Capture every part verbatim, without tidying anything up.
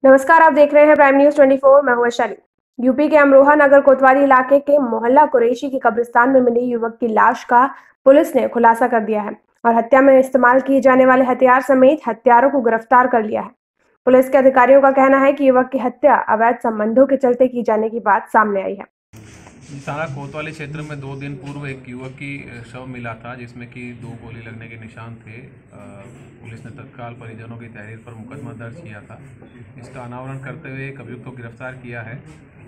नमस्कार, आप देख रहे हैं प्राइम न्यूज चौबीस। मैं हूं वैशाली। यूपी के अमरोहा नगर कोतवाली इलाके के मोहल्ला कुरैशी की कब्रिस्तान में मिली युवक की लाश का पुलिस ने खुलासा कर दिया है और हत्या में इस्तेमाल किए जाने वाले हथियार समेत हत्यारों को गिरफ्तार कर लिया है। पुलिस के अधिकारियों का कहना है कि युवक की हत्या अवैध संबंधों के चलते की जाने की बात सामने आई है। थाना कोतवाली क्षेत्र में दो दिन पूर्व एक युवक की शव मिला था जिसमें कि दो गोली लगने के निशान थे। पुलिस ने तत्काल परिजनों की तहरीर पर मुकदमा दर्ज किया था। इसका अनावरण करते हुए एक अभियुक्त को गिरफ्तार किया है।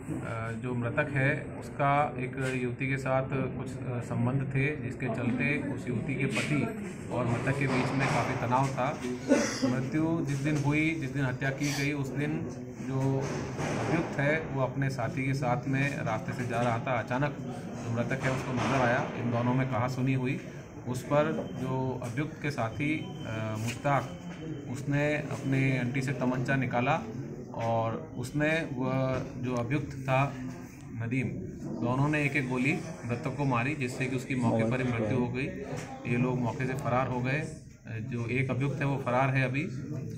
जो मृतक है उसका एक युवती के साथ कुछ संबंध थे, जिसके चलते उस युवती के पति और मृतक के बीच में काफ़ी तनाव था। मृत्यु जिस दिन हुई, जिस दिन हत्या की गई, उस दिन जो अभियुक्त है वो अपने साथी के साथ में रास्ते से जा रहा था। अचानक जो मृतक है उसको नजर आया, इन दोनों में कहासुनी हुई। उस पर जो अभियुक्त के साथी मुश्ताक, उसने अपने अंटी से तमंचा निकाला और उसने वह जो अभियुक्त था नदीम, दोनों ने एक एक गोली मृतक को मारी, जिससे कि उसकी मौके पर ही मृत्यु हो गई। ये लोग मौके से फरार हो गए। जो एक अभियुक्त है वो फरार है। अभी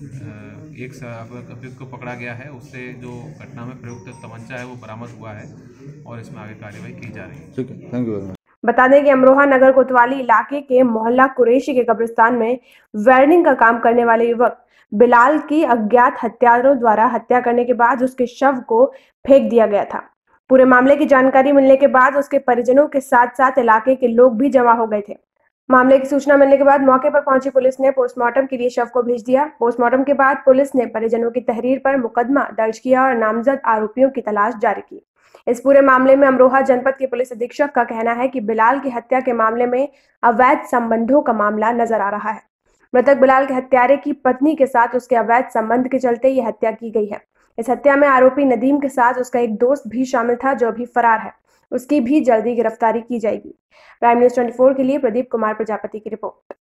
एक अभियुक्त को पकड़ा गया है, उससे जो घटना में प्रयुक्त तमंचा है वो बरामद हुआ है और इसमें आगे कार्रवाई की जा रही है। ठीक है, थैंक यू। बता दें कि अमरोहा नगर कोतवाली इलाके के मोहल्ला कुरैशी के कब्रिस्तान में वेल्डिंग का काम करने वाले युवक बिलाल की अज्ञात हत्यारों द्वारा हत्या करने के बाद उसके शव को फेंक दिया गया था। पूरे मामले की जानकारी मिलने के बाद उसके परिजनों के साथ साथ इलाके के लोग भी जमा हो गए थे। मामले की सूचना मिलने के बाद मौके पर पहुंची पुलिस ने पोस्टमार्टम के लिए शव को भेज दिया। पोस्टमार्टम के बाद पुलिस ने परिजनों की तहरीर पर मुकदमा दर्ज किया और नामजद आरोपियों की तलाश जारी की। इस पूरे मामले में अमरोहा जनपद के पुलिस अधीक्षक का कहना है कि बिलाल की हत्या के मामले में अवैध संबंधों का मामला नजर आ रहा है। मृतक बिलाल के हत्यारे की पत्नी के साथ उसके अवैध संबंध के चलते यह हत्या की गई है। इस हत्या में आरोपी नदीम के साथ उसका एक दोस्त भी शामिल था, जो अभी फरार है। उसकी भी जल्दी गिरफ्तारी की जाएगी। प्राइम न्यूज चौबीस के लिए प्रदीप कुमार प्रजापति की रिपोर्ट।